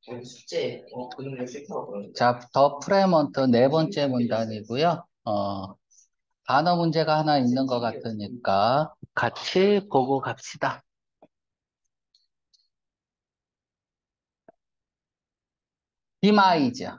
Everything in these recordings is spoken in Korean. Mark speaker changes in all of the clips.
Speaker 1: 숙제, 그림을 싫다고 그러는데.
Speaker 2: 자, 더 프레먼트 네 번째 문단이고요. 단어 문제가 하나 있는 것 같으니까 같이 보고 갑시다. 디마이즈.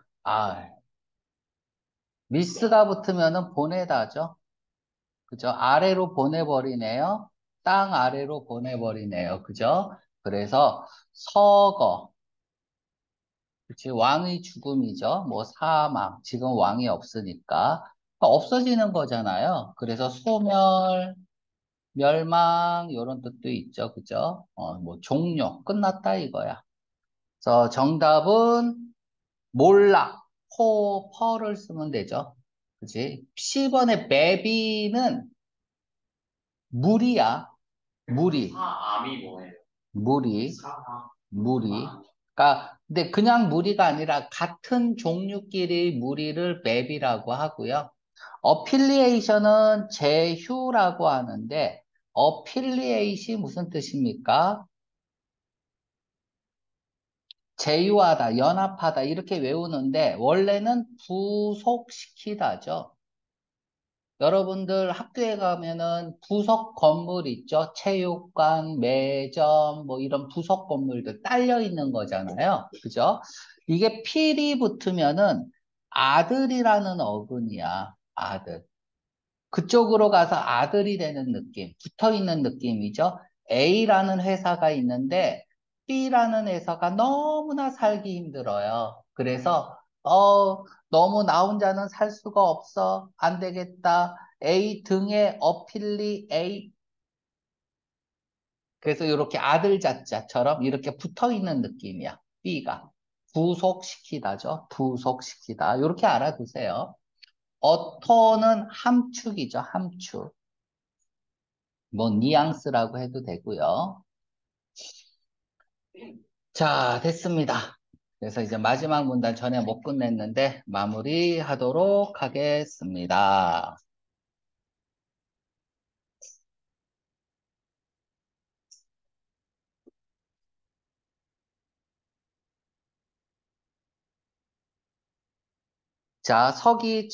Speaker 2: 미스가 붙으면은 보내다죠. 그죠? 아래로 보내버리네요. 땅 아래로 보내버리네요. 그죠? 그래서 서거. 그치? 왕의 죽음이죠. 뭐 사망. 지금 왕이 없으니까. 그러니까 없어지는 거잖아요. 그래서 소멸, 멸망, 이런 뜻도 있죠. 그죠? 뭐 종료, 끝났다 이거야. 그래서 정답은 몰락, 퍼를 쓰면 되죠. 그치? 10번의 베비는 물이야. 물이.
Speaker 1: 사암이 뭐예요?
Speaker 2: 물이.
Speaker 1: 사암.
Speaker 2: 무리. 그러니까 근데 그냥 무리가 아니라 같은 종류끼리 무리를 맵이라고 하고요. 어필리에이션은 제휴라고 하는데 어필리에이시 무슨 뜻입니까? 제휴하다, 연합하다 이렇게 외우는데 원래는 부속시키다죠. 여러분들 학교에 가면은 부속 건물 있죠? 체육관, 매점, 뭐 이런 부속 건물들 딸려 있는 거잖아요. 그죠? 이게 필이 붙으면은 아들이라는 어근이야. 아들. 그쪽으로 가서 아들이 되는 느낌, 붙어 있는 느낌이죠. A라는 회사가 있는데 B라는 회사가 너무나 살기 힘들어요. 그래서 너무 나 혼자는 살 수가 없어. 안 되겠다. A 등에 어필리 A. 그래서 이렇게 아들 자자처럼 이렇게 붙어 있는 느낌이야. B가. 부속시키다죠. 부속시키다. 이렇게 알아두세요. 어터는 함축이죠. 함축. 뭐 뉘앙스라고 해도 되고요. 자, 됐습니다. 그래서 이제 마지막 문단 전에 못 끝냈는데 마무리하도록 하겠습니다. 자, 서기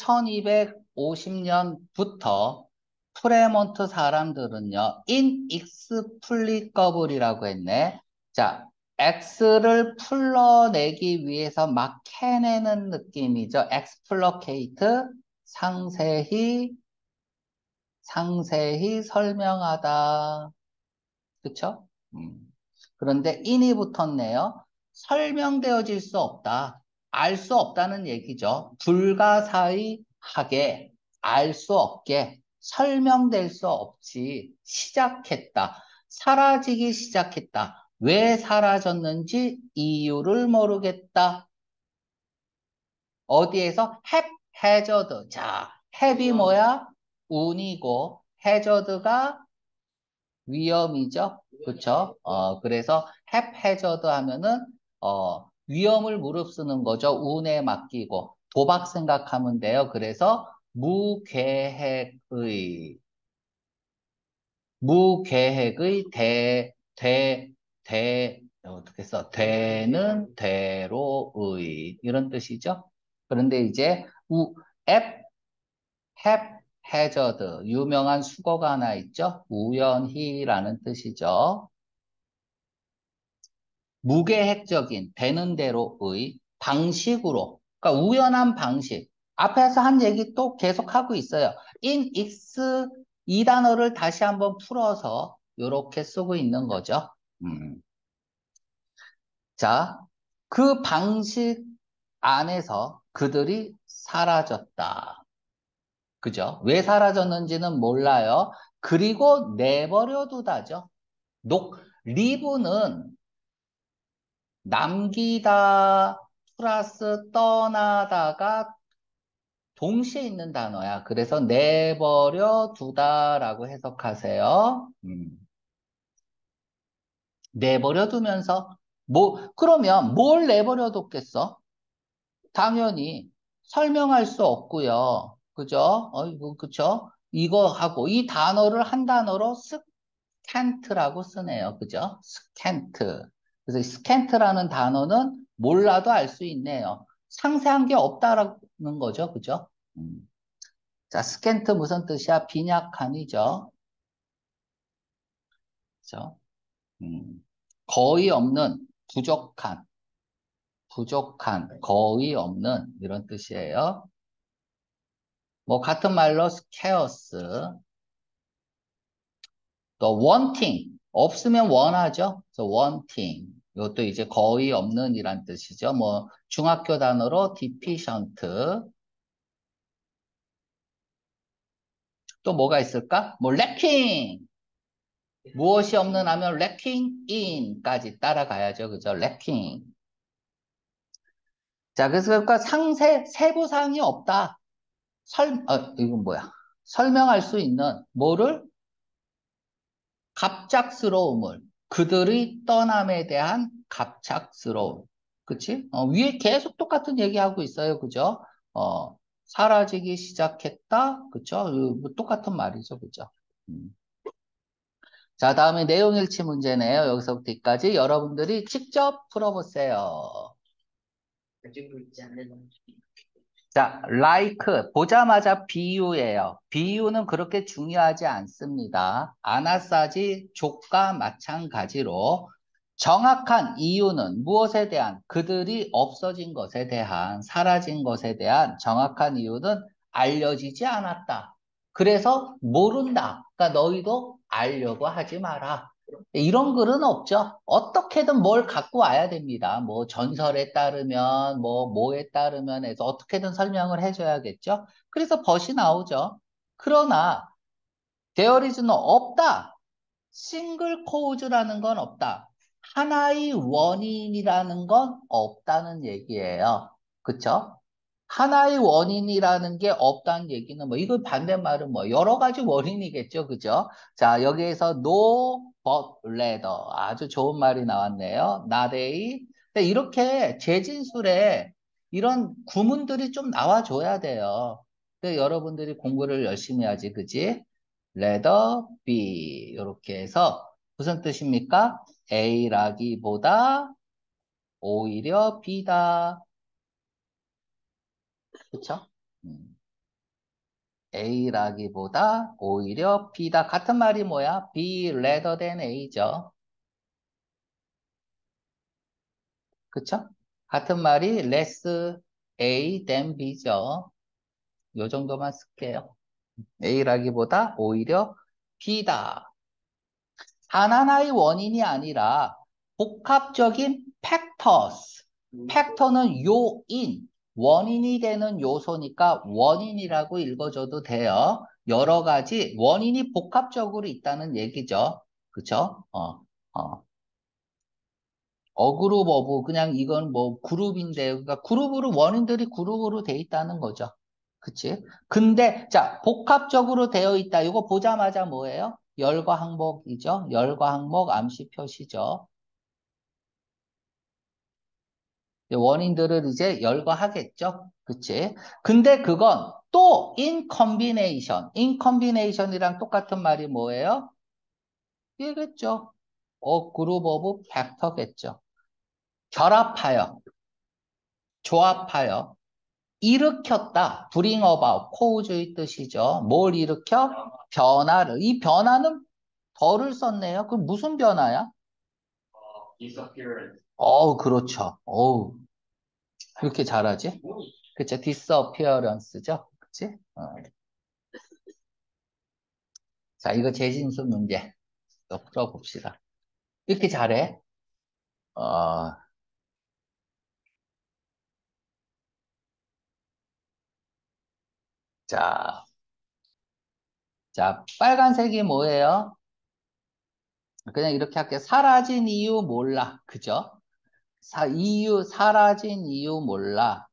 Speaker 2: 1250년부터 프레몬트 사람들은요, inexplicable이라고 했네. 자, x를 풀러내기 위해서 막 캐내는 느낌이죠. explicate, 상세히, 상세히 설명하다. 그쵸? 그런데 in이 붙었네요. 설명되어질 수 없다. 알 수 없다는 얘기죠. 불가사의하게, 알 수 없게, 설명될 수 없이 시작했다. 사라지기 시작했다. 왜 사라졌는지 이유를 모르겠다. 어디에서? haphazard. 자, have이 뭐야? 운이고, hazard가 위험이죠. 그렇죠? 그래서 haphazard 하면은 위험을 무릅쓰는 거죠. 운에 맡기고 도박 생각하면 돼요. 그래서 무계획의 어떻게 써? 되는 대로의 이런 뜻이죠. 그런데 이제 앱 haphazard 유명한 수거가 하나 있죠. 우연히라는 뜻이죠. 무계획적인 되는 대로의 방식으로 그러니까 우연한 방식 앞에서 한 얘기 또 계속하고 있어요. in x 이 단어를 다시 한번 풀어서 이렇게 쓰고 있는 거죠. 음. 자, 그 방식 안에서 그들이 사라졌다. 그죠? 왜 사라졌는지는 몰라요. 그리고 내버려 두다죠. 리브는 남기다 플러스 떠나다가 동시에 있는 단어야. 그래서 내버려 두다라고 해석하세요. 내버려 두면서 그러면 뭘 내버려 뒀겠어? 당연히 설명할 수 없고요. 그죠? 어이구, 그죠? 이거 하고 이 단어를 한 단어로 스캔트라고 쓰네요. 그죠? 스캔트. 그래서 스캔트라는 단어는 몰라도 알 수 있네요. 상세한 게 없다라는 거죠. 그죠? 자, 스캔트 무슨 뜻이야? 빈약한이죠. 그죠? 거의 없는, 부족한, 거의 없는 이런 뜻이에요. 뭐 같은 말로 scarce, 또 wanting, 없으면 원하죠. 그래서 wanting. 이것도 이제 거의 없는 이란 뜻이죠. 뭐 중학교 단어로 deficient. 또 뭐가 있을까? 뭐 lacking. 무엇이 없는 하면 lacking in까지 따라가야죠. 그죠? lacking. 자, 그래서 그러니까 세부 사항이 없다. 이건 뭐야? 설명할 수 있는 뭐를? 갑작스러움을. 그들의 떠남에 대한 갑작스러움. 그치? 위에 계속 똑같은 얘기하고 있어요. 그죠? 사라지기 시작했다. 그죠? 뭐 똑같은 말이죠. 그죠? 음. 자, 다음에 내용 일치 문제네요. 여기서부터 여기까지 여러분들이 직접 풀어보세요.
Speaker 1: 가지고 있지 않는
Speaker 2: 자, like 보자마자 비유예요. 비유는 그렇게 중요하지 않습니다. 아나싸지 족과 마찬가지로 정확한 이유는 무엇에 대한 그들이 없어진 것에 대한 사라진 것에 대한 정확한 이유는 알려지지 않았다. 그래서 모른다. 그러니까 너희도 알려고 하지 마라. 이런 글은 없죠. 어떻게든 뭘 갖고 와야 됩니다. 뭐 전설에 따르면 뭐에 따르면 해서 어떻게든 설명을 해줘야겠죠. 그래서 벗이 나오죠. 그러나 there is no 없다. 싱글 코우즈라는 건 없다. 하나의 원인이라는 건 없다는 얘기예요. 그쵸? 하나의 원인이라는 게 없다는 얘기는 뭐 이거 반대말은 뭐 여러 가지 원인이겠죠. 그죠? 자, 여기에서 no but rather 아주 좋은 말이 나왔네요. not a. 근데 이렇게 재진술에 이런 구문들이 좀 나와줘야 돼요. 근데 여러분들이 공부를 열심히 하지, 그지? rather be 이렇게 해서 무슨 뜻입니까? A라기보다 오히려 B다. 그쵸? 음. A라기보다 오히려 B다. 같은 말이 뭐야? B rather than A죠. 그쵸? 같은 말이 less A than B죠. 요 정도만 쓸게요. A라기보다 오히려 B다. 단 하나의 원인이 아니라 복합적인 factors. 팩터는 요인, 원인이 되는 요소니까 원인이라고 읽어줘도 돼요. 여러 가지 원인이 복합적으로 있다는 얘기죠. 그쵸? 어그룹 어브 그냥 이건 뭐 그룹인데 그러니까 그룹으로 원인들이 그룹으로 돼 있다는 거죠. 그치? 근데 자 복합적으로 되어 있다. 이거 보자마자 뭐예요? 열과 항목이죠. 열과 항목 암시 표시죠. 원인들을 이제 열거하겠죠. 그치? 근데 그건 또 in combination. in combination이랑 똑같은 말이 뭐예요? 이겠죠. 그룹 오브 팩터겠죠. 결합하여, 조합하여, 일으켰다. bring about, cause의 뜻이죠. 뭘 일으켜? 변화를. 이 변화는 덜을 썼네요. 그럼 무슨 변화야?
Speaker 1: disappearance.
Speaker 2: 그렇죠. 그렇게 잘하지? 그쵸? disappearance죠? 그치? 자, 이거 재진수 문제. 또 풀어봅시다. 이렇게 잘해? 어, 자, 자, 빨간색이 뭐예요? 그냥 이렇게 할게요. 사라진 이유 몰라. 그죠? 사라진 이유 몰라.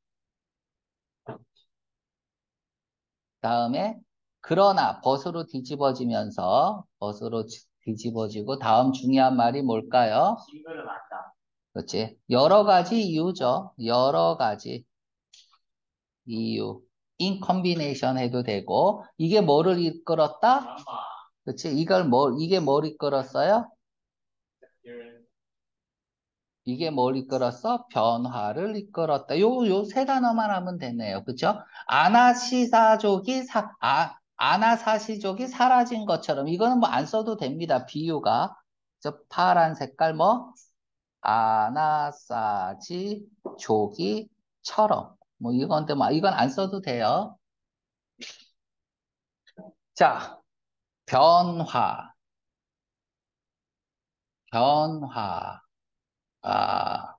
Speaker 2: 다음에, 그러나, 벗으로 뒤집어지고, 다음 중요한 말이 뭘까요?
Speaker 1: 싱글은 맞다.
Speaker 2: 그렇지? 여러 가지 이유죠. 여러 가지 이유. in combination 해도 되고, 이게 뭐를 이끌었다? 그치? 이게 뭘 이끌었어요? 이게 뭘 이끌었어? 변화를 이끌었다. 요 세 단어만 하면 되네요. 그쵸? 아나사시족이 사라진 것처럼. 이거는 뭐 안 써도 됩니다. 비유가. 저 파란 색깔 뭐? 아나사지족이처럼. 뭐 이건데 뭐 이건 안 써도 돼요. 자, 변화, 변화. 아,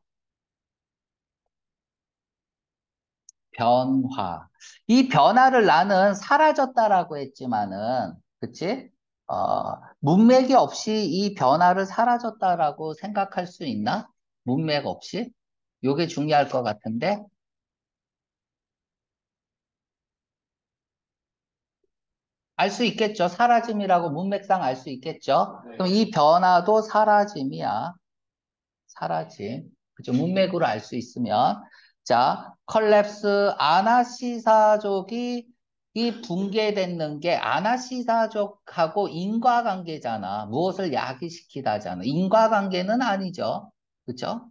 Speaker 2: 변화. 이 변화를 나는 사라졌다라고 했지만은, 그치? 문맥이 없이 이 변화를 사라졌다라고 생각할 수 있나? 문맥 없이? 요게 중요할 것 같은데? 알 수 있겠죠. 사라짐이라고 문맥상 알 수 있겠죠. 그럼 이 변화도 사라짐이야. 사라짐. 그죠? 문맥으로 알 수 있으면. 자, 컬랩스 아나시사족이 이 붕괴됐는 게 아나시사족하고 인과관계잖아. 무엇을 야기시키다잖아. 인과관계는 아니죠. 그죠?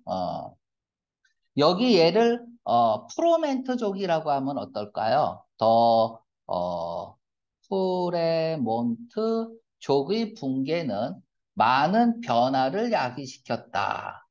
Speaker 2: 여기 얘를 프로멘트족이라고 하면 어떨까요? 프레몬트족의 붕괴는 많은 변화를 야기시켰다.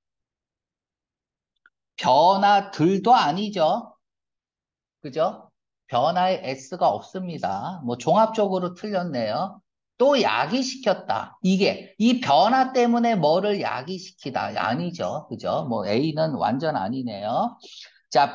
Speaker 2: 변화들도 아니죠. 그죠? 변화의 S가 없습니다. 뭐 종합적으로 틀렸네요. 또 야기시켰다. 이 변화 때문에 뭐를 야기시키다. 아니죠. 그죠? 뭐 A는 완전 아니네요. 자,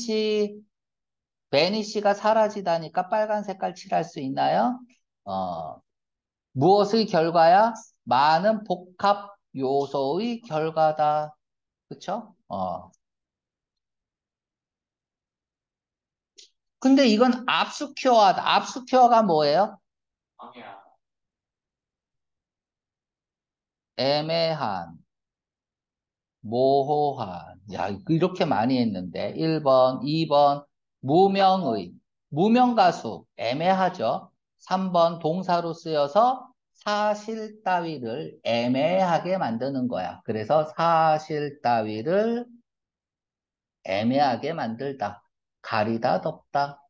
Speaker 2: 베니시가 사라지다니까 빨간 색깔 칠할 수 있나요? 어, 무엇의 결과야? 많은 복합 요소의 결과다. 그쵸? 근데 이건 압수큐어다. 압수큐어가 뭐예요?
Speaker 1: 방해야.
Speaker 2: 애매한, 모호한. 야, 이렇게 많이 했는데. 1번, 2번, 무명의. 무명가수. 애매하죠. 3번, 동사로 쓰여서 사실 따위를 애매하게 만드는 거야. 그래서 사실 따위를 애매하게 만들다. 가리다, 덮다.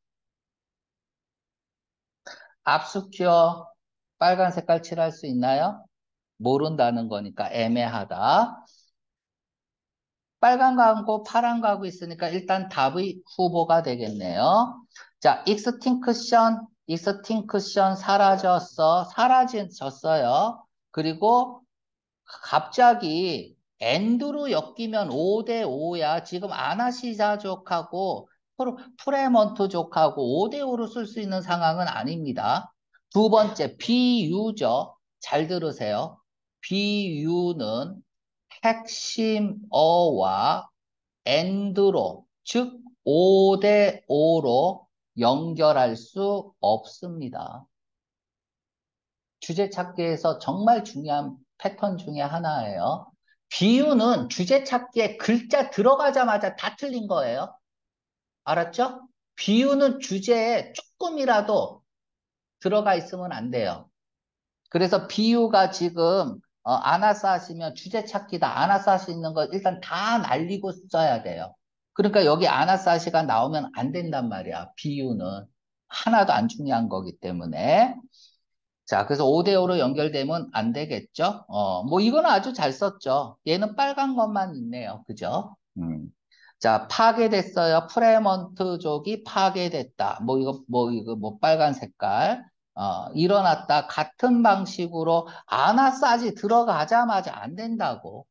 Speaker 2: 압수큐어. 빨간 색깔 칠할 수 있나요? 모른다는 거니까 애매하다. 빨간 거하고 파란 거하고 있으니까 일단 답의 후보가 되겠네요. 자, 익스팅크션 사라졌어. 사라졌어요. 그리고 갑자기 엔드로 엮이면 5대 5야. 지금 아나시사족하고 프레먼트족하고 5대 5로 쓸 수 있는 상황은 아닙니다. 두 번째, 비유죠. 잘 들으세요. 비유는 핵심어와 엔드로, 즉 5대 5로 연결할 수 없습니다. 주제 찾기에서 정말 중요한 패턴 중에 하나예요. 비유는 주제 찾기에 글자 들어가자마자 다 틀린 거예요. 알았죠? 비유는 주제에 조금이라도 들어가 있으면 안 돼요. 그래서 비유가 지금 아나스 하시면 주제 찾기다. 아나스 할 수 있는 거 일단 다 날리고 써야 돼요. 그러니까 여기 아나사시가 나오면 안 된단 말이야. 비유는. 하나도 안 중요한 거기 때문에. 자, 그래서 5대5로 연결되면 안 되겠죠? 뭐 이거는 아주 잘 썼죠. 얘는 빨간 것만 있네요. 그죠? 자, 파괴됐어요. 프레먼트족이 파괴됐다. 뭐 빨간 색깔. 일어났다. 같은 방식으로 아나싸지 들어가자마자 안 된다고.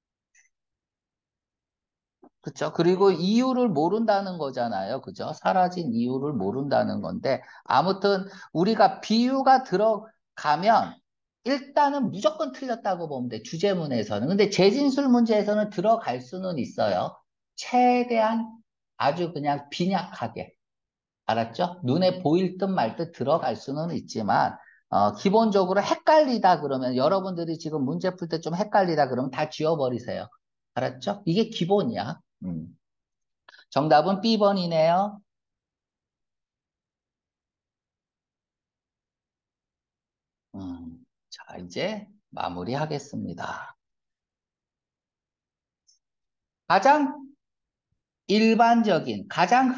Speaker 2: 그쵸? 그리고 이유를 모른다는 거잖아요. 그죠? 사라진 이유를 모른다는 건데, 아무튼 우리가 비유가 들어가면 일단은 무조건 틀렸다고 보면 돼. 주제문에서는. 근데 재진술 문제에서는 들어갈 수는 있어요. 최대한 아주 그냥 빈약하게. 알았죠? 눈에 보일 듯 말 듯 들어갈 수는 있지만, 기본적으로 헷갈리다 그러면 여러분들이 지금 문제 풀 때 좀 헷갈리다 그러면 다 지워버리세요. 알았죠? 이게 기본이야. 정답은 B번이네요. 자, 이제 마무리하겠습니다. 가장 일반적인,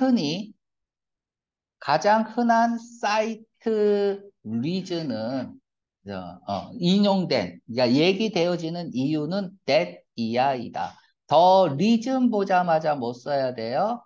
Speaker 2: 가장 흔한 사이트 리즈는 인용된, 그러니까 얘기되어지는 이유는 that 이하이다. 더 리즘 보자마자 뭐 써야 돼요?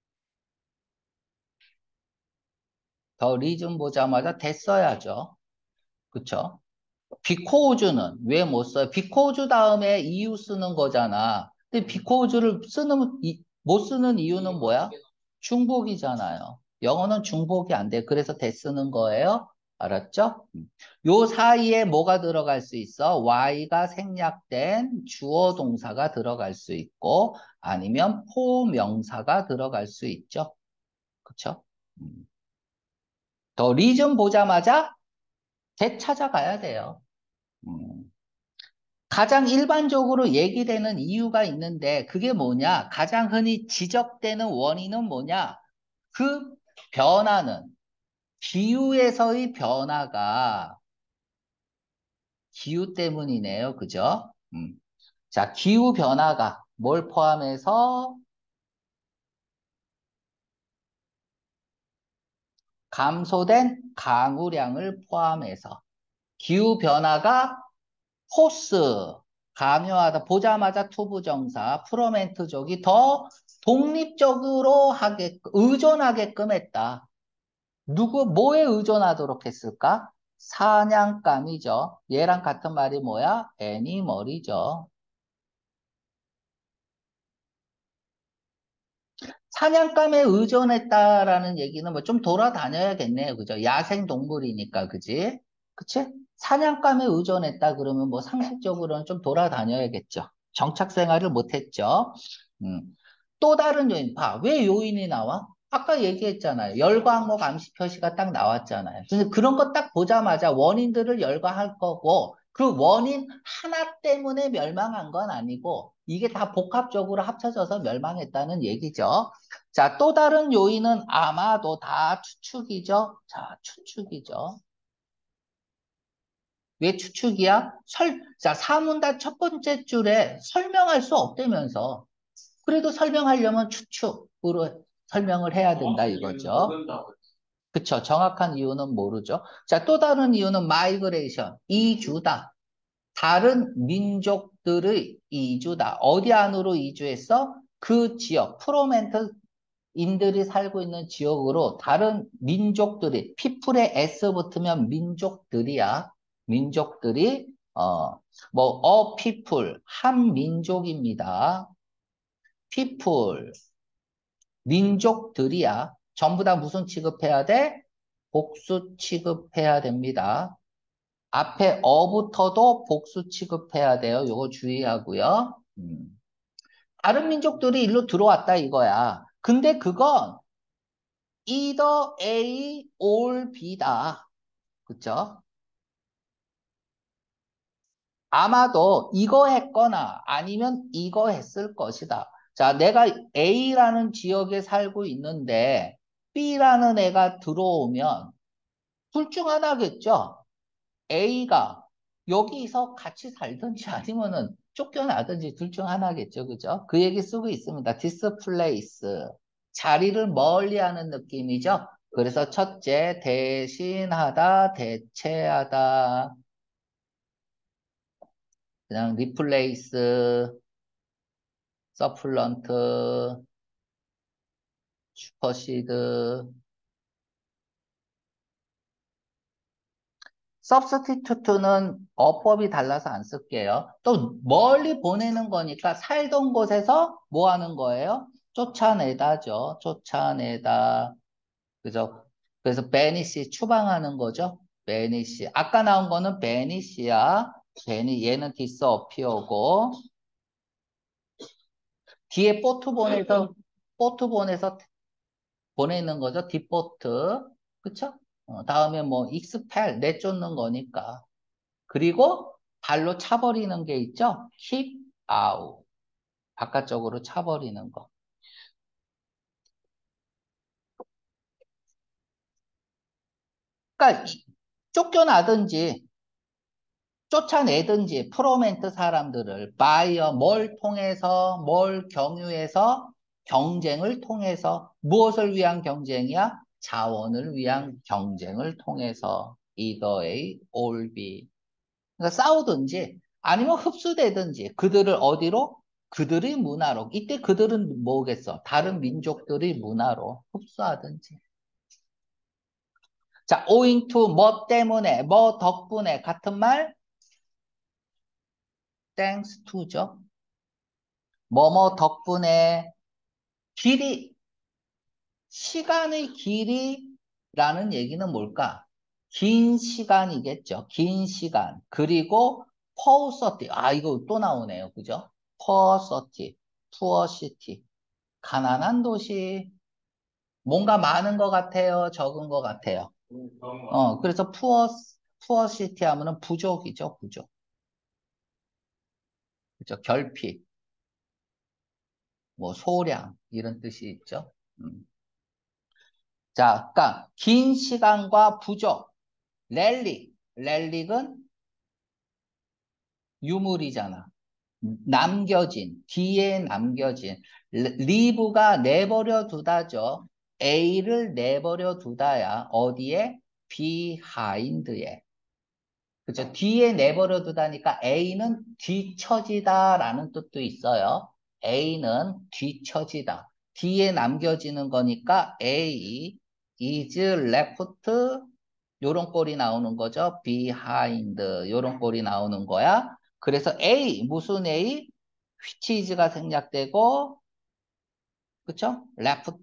Speaker 2: 더 리즘 보자마자 that 써야죠. 그쵸? 비코우즈는 왜 못 써요? 비코우즈 다음에 이유 쓰는 거잖아. 근데 비코우즈를 못 쓰는 이유는 뭐야? 중복이잖아요. 영어는 중복이 안 돼. 그래서 대 쓰는 거예요. 알았죠? 요 사이에 뭐가 들어갈 수 있어? y가 생략된 주어 동사가 들어갈 수 있고 아니면 포명사가 들어갈 수 있죠. 그쵸? 음. 더 리전 보자마자 대 찾아가야 돼요. 음. 가장 일반적으로 얘기되는 이유가 있는데 그게 뭐냐? 가장 흔히 지적되는 원인은 뭐냐? 그 변화는 기후에서의 변화가 기후 때문이네요. 그죠? 자, 기후 변화가 뭘 포함해서 감소된 강우량을 포함해서 기후 변화가 포스 강요하다 보자마자 투부정사 프로멘트족이 더 독립적으로 의존하게끔 했다. 뭐에 의존하도록 했을까? 사냥감이죠. 얘랑 같은 말이 뭐야? 애니멀이죠. 사냥감에 의존했다라는 얘기는 뭐 좀 돌아다녀야겠네요. 그죠? 야생 동물이니까, 그지? 그치? 사냥감에 의존했다 그러면 뭐 상식적으로는 좀 돌아다녀야겠죠. 정착 생활을 못했죠. 음. 또 다른 요인, 왜 요인이 나와? 아까 얘기했잖아요. 열과 항목 암시 표시가 딱 나왔잖아요. 그래서 그런 거 딱 보자마자 원인들을 열거할 거고, 그 원인 하나 때문에 멸망한 건 아니고, 이게 다 복합적으로 합쳐져서 멸망했다는 얘기죠. 자, 또 다른 요인은 아마도 다 추측이죠. 자, 추측이죠. 왜 추측이야? 자, 사문단 첫 번째 줄에 설명할 수 없다면서. 그래도 설명하려면 추측으로 설명을 해야 된다 이거죠. 그쵸. 정확한 이유는 모르죠. 자, 또 다른 이유는 마이그레이션, 이주다. 다른 민족들의 이주다. 어디 안으로 이주했어? 그 지역, 인들이 살고 있는 지역으로 다른 민족들이, 피플에 S 붙으면 민족들이야. 민족들이, people, 한 민족입니다. people, 민족들이야. 전부 다 무슨 취급해야 돼? 복수 취급해야 됩니다. 앞에 어부터도 복수 취급해야 돼요. 요거 주의하고요. 다른 민족들이 일로 들어왔다 이거야. 근데 그건 either A or B다. 그쵸? 아마도 이거 했거나 아니면 이거 했을 것이다. 자, 내가 A라는 지역에 살고 있는데 B라는 애가 들어오면 둘 중 하나겠죠? A가 여기서 같이 살든지 아니면은 쫓겨나든지 둘 중 하나겠죠. 그죠? 그 얘기 쓰고 있습니다. displace. 자리를 멀리하는 느낌이죠. 그래서 첫째, 대신하다, 대체하다. 그냥 replace, supplant, supersede. substitute는 어법이 달라서 안 쓸게요. 또 멀리 보내는 거니까 살던 곳에서 뭐 하는 거예요? 쫓아내다죠. 쫓아내다. 그죠? 그래서 베니시 추방하는 거죠. 베니시. 아까 나온 거는 베니시야. 얘는 디스어피어고 뒤에 포트 보내서 보내는 거죠. 디포트. 그쵸? 다음에 뭐 익스펠 내쫓는 거니까. 그리고 발로 차버리는 게 있죠? keep out. 바깥쪽으로 차버리는 거. 그러니까 쫓겨나든지 쫓아내든지 프로멘트 사람들을 바이어 뭘 통해서 뭘 경유해서 경쟁을 통해서 무엇을 위한 경쟁이야? 자원을 위한 경쟁을 통해서 either A or B. 그러니까 싸우든지 아니면 흡수되든지 그들을 어디로? 그들의 문화로. 이때 그들은 뭐겠어? 다른 민족들의 문화로 흡수하든지. 자, owing to 뭐 때문에, 뭐 덕분에 같은 말? thanks to죠. 뭐뭐 덕분에 길이, 시간의 길이라는 얘기는 뭘까? 긴 시간이겠죠. 긴 시간. 그리고 poverty. 아, 이거 또 나오네요. 그죠? poverty, poor city. 가난한 도시. 뭔가 많은 것 같아요. 적은 것 같아요. 그래서 poor city 하면은 부족이죠. 부족. 그죠? 결핍, 뭐 소량 이런 뜻이 있죠. 자, 그러니까 긴 시간과 부족. 렐릭은 유물이잖아. 뒤에 남겨진. 리브가 내버려 두다죠. A를 내버려 두다야. 어디에? behind에. 그죠? 뒤에 내버려 두다니까 A는 뒤처지다라는 뜻도 있어요. A는 뒤처지다. 뒤에 남겨지는 거니까 A is left 요런 꼴이 나오는 거죠. behind 요런 꼴이 나오는 거야. 그래서 A 무슨 A? which is가 생략되고 그쵸? left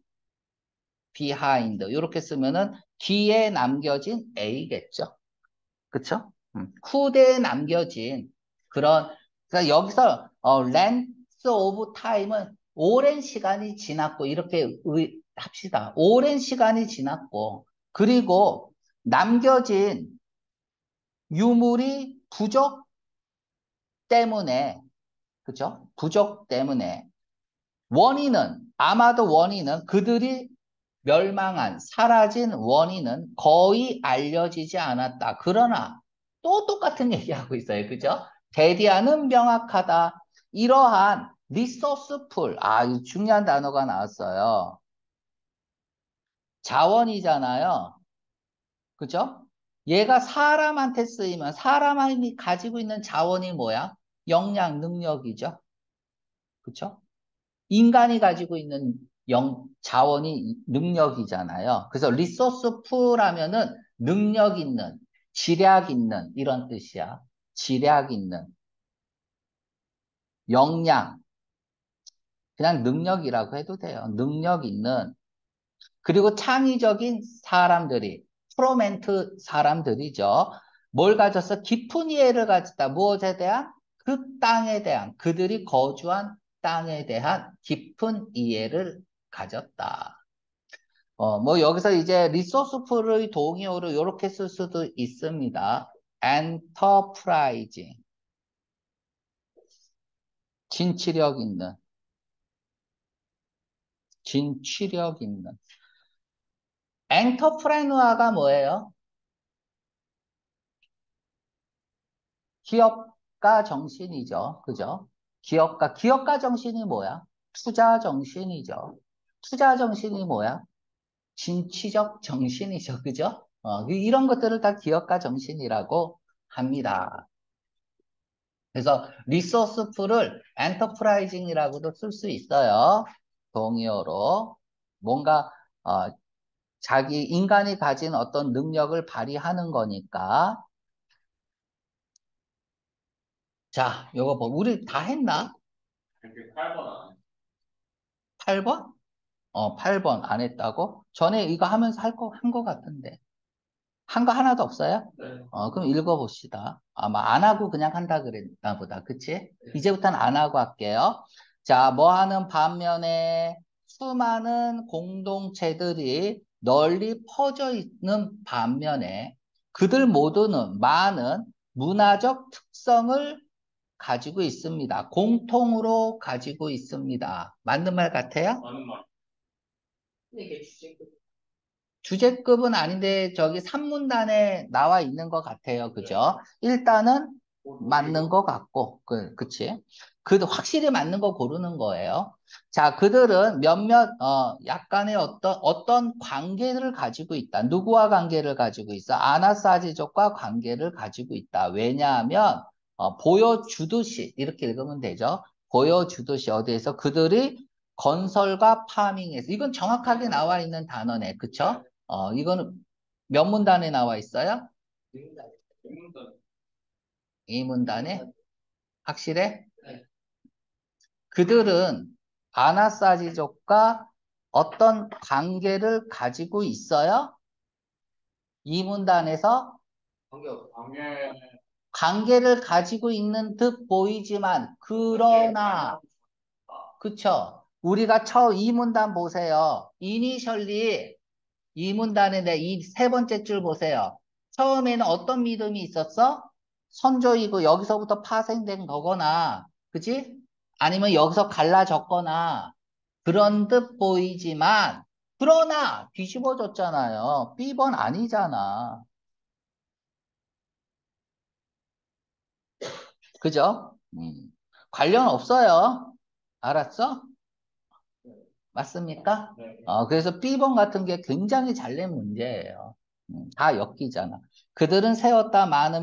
Speaker 2: behind 이렇게 쓰면은 뒤에 남겨진 A겠죠. 그쵸? 후대에 남겨진 그런 그러니까 여기서 length of time은 오랜 시간이 지났고 이렇게 합시다. 오랜 시간이 지났고 그리고 남겨진 유물이 부족 때문에 그죠? 부족 때문에 아마도 원인은 그들이 멸망한, 사라진 원인은 거의 알려지지 않았다. 그러나 또 똑같은 얘기하고 있어요. 그죠? 대디아는 명확하다. 이러한 리소스 풀, 이 중요한 단어가 나왔어요. 자원이잖아요. 그죠? 얘가 사람한테 쓰이면 사람이 가지고 있는 자원이 뭐야? 역량, 능력이죠. 그죠? 인간이 가지고 있는 자원이 능력이잖아요. 그래서 리소스 풀하면은 능력 있는, 지략 있는 이런 뜻이야. 지략 있는, 역량, 그냥 능력이라고 해도 돼요. 능력 있는, 그리고 창의적인 사람들이, 프로멘트 사람들이죠. 뭘 가졌어? 깊은 이해를 가졌다. 무엇에 대한? 그 땅에 대한, 그들이 거주한 땅에 대한 깊은 이해를 가졌다. 뭐 여기서 이제 리소스 풀의 동의어로 이렇게 쓸 수도 있습니다. enterprising, 진취력 있는, 진취력 있는. 엔터프레누아가 뭐예요? 기업가 정신이죠. 그죠? 기업가 정신이 뭐야? 투자 정신이죠. 투자 정신이 뭐야? 진취적 정신이죠. 그죠? 이런 것들을 다 기업가 정신이라고 합니다. 그래서 리소스풀을 엔터프라이징이라고도 쓸 수 있어요. 동의어로. 뭔가 자기 인간이 가진 어떤 능력을 발휘하는 거니까. 자, 요거 뭐 우리 다 했나? 8번? 8번 안 했다고? 전에 이거 하면서 한 거 같은데. 한 거 하나도 없어요?
Speaker 1: 네.
Speaker 2: 그럼 읽어봅시다. 아마 안 하고 그냥 한다 그랬나 보다. 그치? 이제부터는 안 하고 할게요. 자, 뭐 하는 반면에 수많은 공동체들이 널리 퍼져 있는 반면에 그들 모두는 많은 문화적 특성을 가지고 있습니다. 공통으로 가지고 있습니다. 맞는 말 같아요?
Speaker 1: 이게 주식
Speaker 2: 주제급은 아닌데 저기 산문단에 나와 있는 것 같아요. 그죠? 일단은 맞는 것 같고, 그치? 확실히 맞는 거 고르는 거예요. 자, 그들은 약간의 어떤 관계를 가지고 있다. 누구와 관계를 가지고 있어? 아나사지족과 관계를 가지고 있다. 왜냐하면, 보여주듯이, 이렇게 읽으면 되죠. 보여주듯이 어디에서 그들이 건설과 파밍에서, 이건 정확하게 나와 있는 단어네. 그쵸? 이거는 몇 문단에 나와 있어요? 이 문단에? 확실해? 그들은 아나사지족과 어떤 관계를 가지고 있어요? 이 문단에서 관계를 가지고 있는 듯 보이지만, 그러나, 그쵸? 우리가 이 문단 보세요. 이니셜리 이 문단의 이 세 번째 줄 보세요. 처음에는 어떤 믿음이 있었어? 선조이고 여기서부터 파생된 거거나, 그지? 아니면 여기서 갈라졌거나 그런 듯 보이지만, 그러나 뒤집어졌잖아요. B번 아니잖아. 그죠? 관련 없어요. 알았어? 맞습니까? 그래서 B번 같은 게 굉장히 잘 낸 문제예요. 다 엮이잖아. 그들은 세웠다 많은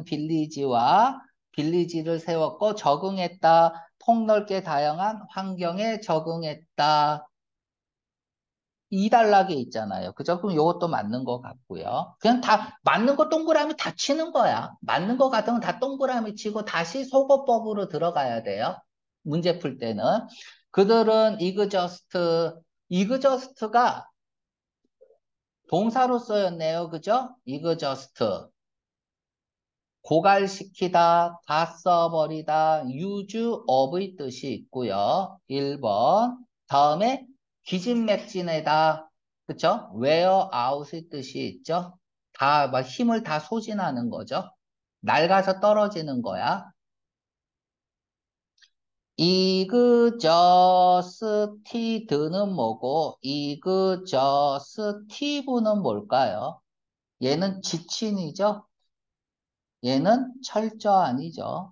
Speaker 2: 빌리지를 세웠고 적응했다. 폭넓게 다양한 환경에 적응했다. 이 단락에 있잖아요. 그죠? 그럼 이것도 맞는 것 같고요. 그냥 다 맞는 거 동그라미 다 치는 거야. 맞는 거 같으면 다 동그라미 치고 다시 속어법으로 들어가야 돼요. 문제 풀 때는. 그들은 이그저스트가 동사로 쓰였네요. 그죠? 이그저스트. 고갈시키다, 다 써버리다, use of의 뜻이 있고요. 1번. 다음에 기진맥진하다. 그쵸? wear out의 뜻이 있죠? 막 힘을 다 소진하는 거죠. 낡아서 떨어지는 거야. 이그저스티드는 뭐고, 이그저스티브는 뭘까요? 얘는 지친이죠? 얘는 철저한이죠.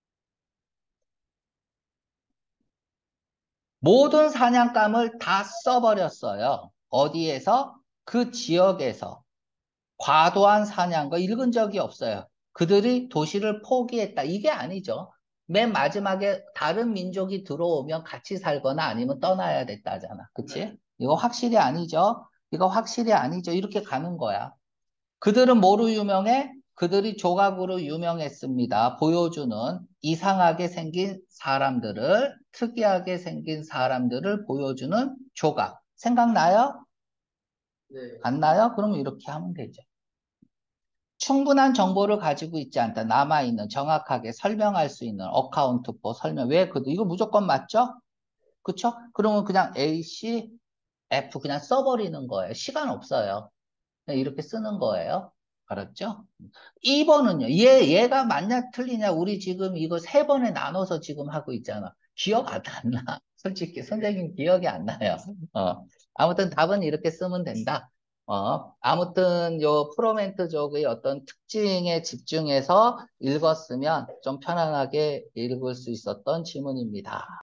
Speaker 2: 모든 사냥감을 다 써버렸어요. 어디에서? 그 지역에서. 과도한 사냥거 읽은 적이 없어요. 그들이 도시를 포기했다. 이게 아니죠. 맨 마지막에 다른 민족이 들어오면 같이 살거나 아니면 떠나야 됐다잖아. 그치? 이거 확실히 아니죠? 이거 확실히 아니죠. 이렇게 가는 거야. 그들은 뭐로 유명해? 그들이 조각으로 유명했습니다. 보여주는 이상하게 생긴 사람들을, 특이하게 생긴 사람들을 보여주는 조각. 생각나요?
Speaker 1: 네.
Speaker 2: 안 나요? 그러면 이렇게 하면 되죠. 충분한 정보를 가지고 있지 않다. 남아있는, 정확하게 설명할 수 있는 어카운트포 설명. 이거 무조건 맞죠? 그쵸? 그러면 그냥 A, C, F 그냥 써버리는 거예요. 시간 없어요. 그냥 이렇게 쓰는 거예요. 알았죠? 2번은요. 얘가 맞냐 틀리냐 우리 지금 이거 세 번에 나눠서 지금 하고 있잖아. 기억 안 나. 솔직히 선생님 기억이 안 나요. 아무튼 답은 이렇게 쓰면 된다. 아무튼 요 프로멘트족의 어떤 특징에 집중해서 읽었으면 좀 편안하게 읽을 수 있었던 지문입니다.